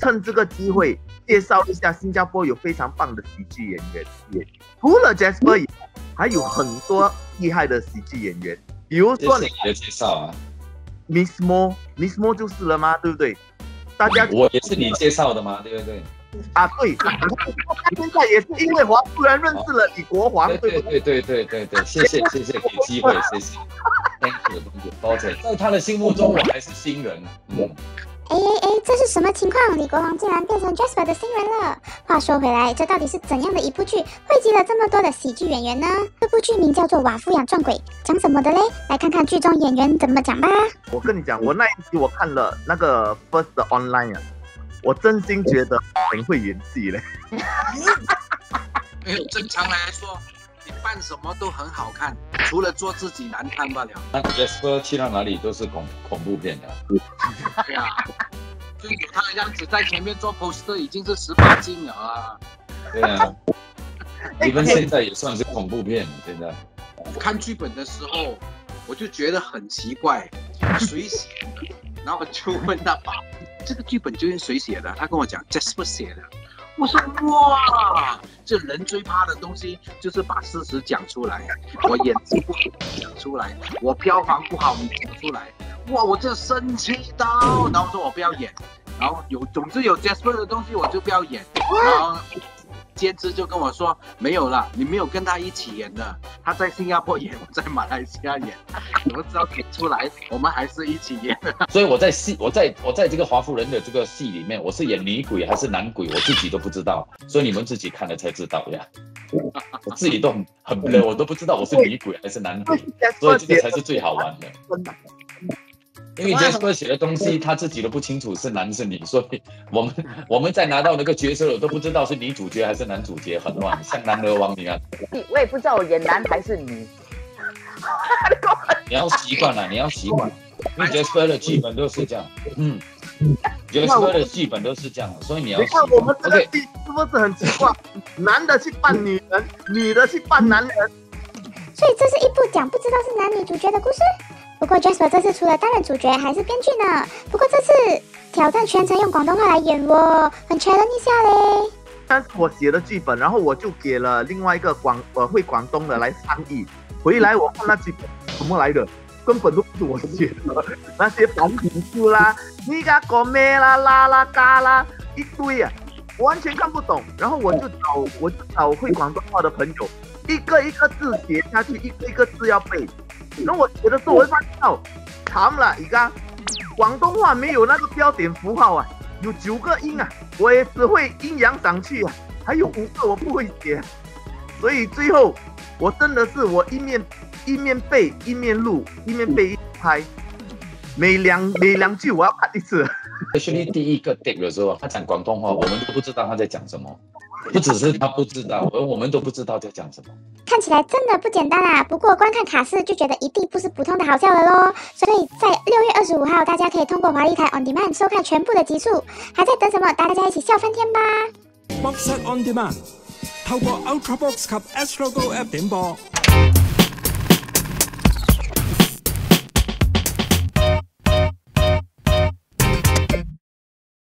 趁这个机会介绍一下新加坡有非常棒的喜剧演员，除了 Jasper 以外，还有很多厉害的喜剧演员，比如说你的介绍啊 ，Miss Mo 就是了吗？对不对？大家我也是你介绍的吗？对不对？ 啊，对，现在也是因为华夫人认识了李国煌， 对，谢谢给机会，谢谢 ，thank you， 多谢。在他的心目中，我还是新人。 这是什么情况？李国煌竟然变成 Jasper 的新人了。话说回来，这到底是怎样的一部剧，汇集了这么多的喜剧演员呢？这部剧名叫做《瓦夫养撞鬼》，讲什么的嘞？来看看剧中演员怎么讲吧。 我跟你讲，我那一集我看了那个 First Online 啊，我真心觉得很会演戏嘞。 没有，正常来说，你扮什么都很好看，除了做自己难看罢了。 那 Jasper 去到哪里都是恐怖片的。 对啊，就有他的样子在前面做 poster 已经是18禁了啊。 对啊，你们现在也算是恐怖片，现在。 看剧本的时候，我就觉得很奇怪，谁写的？然后我就问他爸，这个剧本究竟谁写的？他跟我讲 Jasper 写的。我说哇，这人最怕的东西就是把事实讲出来。我演技不好讲出来，我票房不好你讲出来，哇，我这生气到，然后说我不要演，然后总之有 Jasper 的东西我就不要演，然后监制就跟我说没有了，你没有跟他一起演的，他在新加坡演，我在马来西亚演，我只要演出来，我们还是一起演的。 所以我在这个华夫人的这个戏里面，我是演女鬼还是男鬼，我自己都不知道，所以你们自己看了才知道呀。我自己都很不我都不知道我是女鬼还是男鬼，所以这个才是最好玩的。因为 Jasper 写的东西他自己都不清楚是男是女，所以我们在拿到那个角色，我都不知道是女主角还是男主角，很乱，像男儿王一样。 我也不知道我演男还是女。 你要习惯了，你要习惯，因为 Jasper 的剧本都是这样，Jasper 的剧本都是这样，所以你要习惯。 你看我们这个戏是不是很奇怪？男的去扮女人，女的去扮男人。 所以这是一部讲不知道是男女主角的故事。不过 Jasper 这次除了担任主角还是编剧呢。不过这次挑战全程用广东话来演哦，很 challenge 一下嘞。 但是我写了剧本，然后我就给了另外一个会广东的来翻译。回来我看那剧本什么来的，根本都不是我写的，那些繁体字啦，你家讲咩啦啦啦嘎啦一堆啊，完全看不懂。然后我就找会广东话的朋友，一个一个字写下去，一个一个字要背。然后我写的时候，我会发现到，惨了，而家广东话没有那个标点符号啊，有9个音啊，我也只会阴阳上去啊，还有5个我不会写，所以最后我真的是我一面背一面录，一面背一面拍，每两句我要看一次。 Actually 第一个 take 的时候，他讲广东话，我们都不知道他在讲什么。不只是他不知道，而我们都不知道在讲什么。 看起来真的不简单啊！不过观看卡司就觉得一定不是普通的好笑了咯。所以在6月25号，大家可以通过华丽台 On Demand 收看全部的集数。还在等什么？大家一起笑翻天吧 Boxset On Demand 透過 Ultrabox 及 Astro Go App 點播。